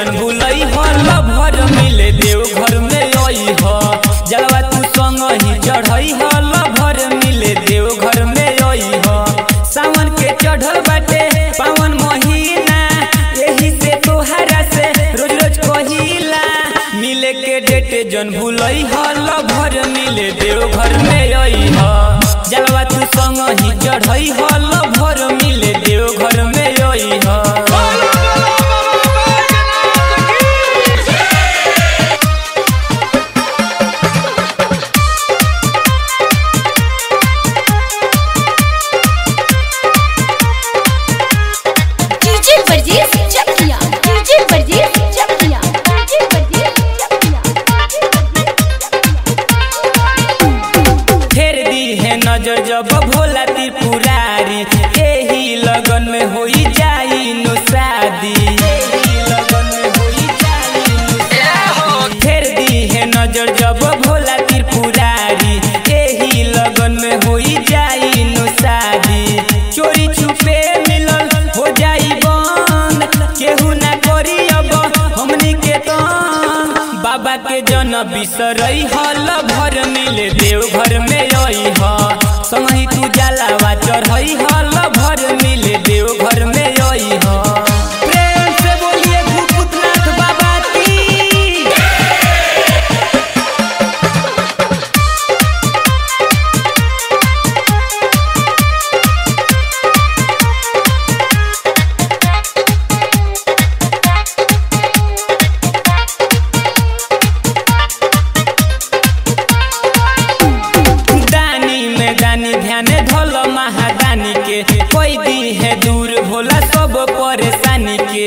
जन भूलई हो लभर मिले देव घर में आई हो जलवा तू संग ही चढ़ई हो लभर मिले देव घर में आई हो सावन के चढ़ल बाटे पावन महीना यही से तोहरा से रोज रोज कहिला मिले के डेट जन भूलई हो लभर मिले देव घर में आई हो जलवा तू संग ही चढ़ई हो लभर मिले देव घर में आई हो। नजर जब भोला त्रिपुरारी यही लगन में होई जाई नो शादी लगन में होई जाई फेर दी है नजर जब भोला त्रिपुरारी यही लगन में होई जाई नो शादी चोरी छुपे मिलल हो जाई बंद केहू ना करी अब हमनी के तो बाबा के जन बिसरई हल भर मिले देव घर में आई ह संगही तू जलावा चढ़ई हल भर मिले देव घर में आई ह। प्रेम से बोलिए भूतनाथ बाबा की। दानी ध्यान धोल महादानी के कोई दी है दूर भोला सब परेशानी के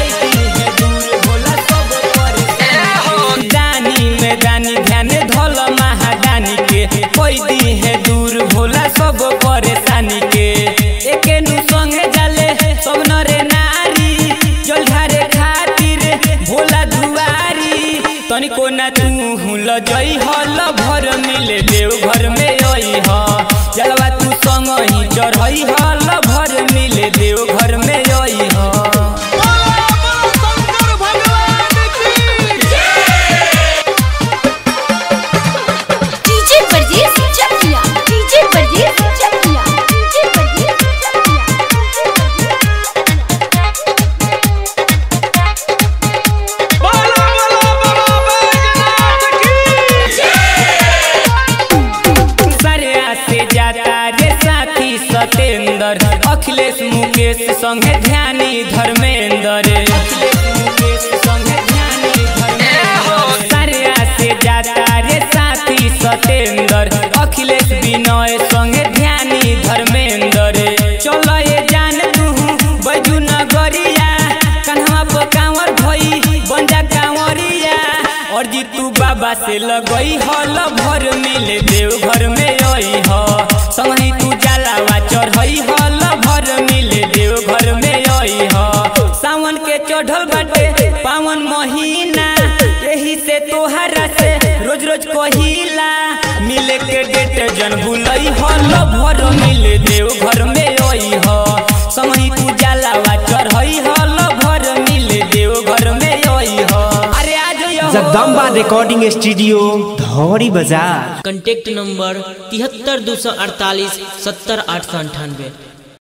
दानी में दानी ध्यान धोल महादानी के कोई दी है दूर भोला सब परेशानी के एक नु संगे जाले सब नरे नारी जल ढारे खातिर भोला दुआरी तनिको ना तू हुल जई हल भर मिले देव घर में आई ह जलवा तू संग ही चढ़ई हल भर मिले देव घर में आई ह। अखिलेश मुकेश संगे ध्यानी धर्मेंद्र सारे से जाता रे साथी सतेंद्र अखिलेश विनय संगे ध्यानी धर्मेंद्र चलो ये जान तू बैजू नगरिया कन्हवा पर कांवर भई बंजा कांवरिया और जी तू बाबा से लगई हल भर मिले देव घर में आई ह संगही तू जलावा चढ़ई हल भर मिले देव घर में आई ह सावन के चढ़ल बाटे पावन महीना यही से तोहरा से रोज रोज कहिला मिले के डेट जन भूलई हल भर मिले देव घर में आई ह संगही तू जलावा चढ़ई हल भर मिले देव घर में आई ह। अरे आज Jagdamba recording studio Dhauri Bazar. Contact number 73 248 70 898।